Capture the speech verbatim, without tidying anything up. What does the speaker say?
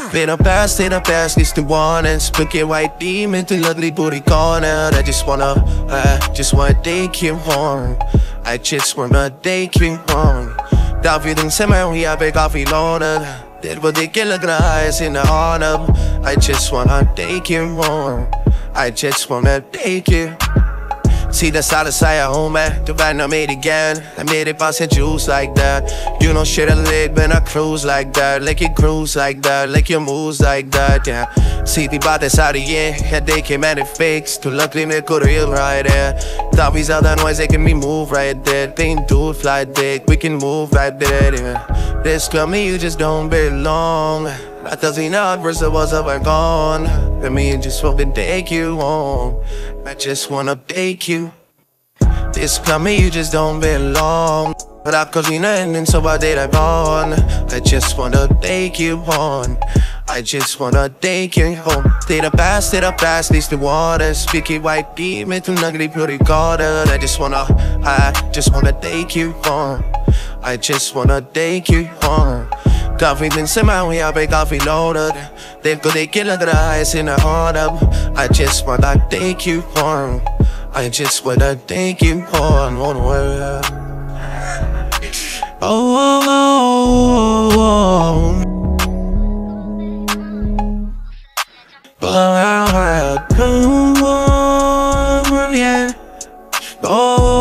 Been a past, in the past, least the one and spooky white demon to ugly booty corner. I just wanna, I just wanna take you home. I just wanna take you home. Dafür den Zimmer, we have a coffee loaded. Did what they get look at eyes in the autumn. I just wanna take you home. I just wanna take you. See the side of side home at the band I made again. I made it pass and juice like that. You know shit I lit when I cruise like that. Like it cruise like that, like your moves like that, yeah. See the bad side of yeah, and they came at it fix. To luckily they could real right there. Thought we saw that noise, they can be move right there. They ain't do it fly dick, we can move right there, yeah. This club me, you just don't belong. That doesn't know versus what's up and gone. Let me just want to take you home. I just wanna take you. This club me, you just don't belong. But I cause you nothing and so I did I born. I just wanna take you home. I just wanna take you home. Stay the past, stay the past, least the water. Speaky white demon to ugly pretty quarter. I just wanna, I just wanna take you home. I just wanna take you home. Coffee been somehow we have a coffee loaded. They go they get look at the eyes in the autumn. I just wanna take you home. I just wanna take you home. Oh, oh, oh, oh, oh. But I come on, yeah. Oh.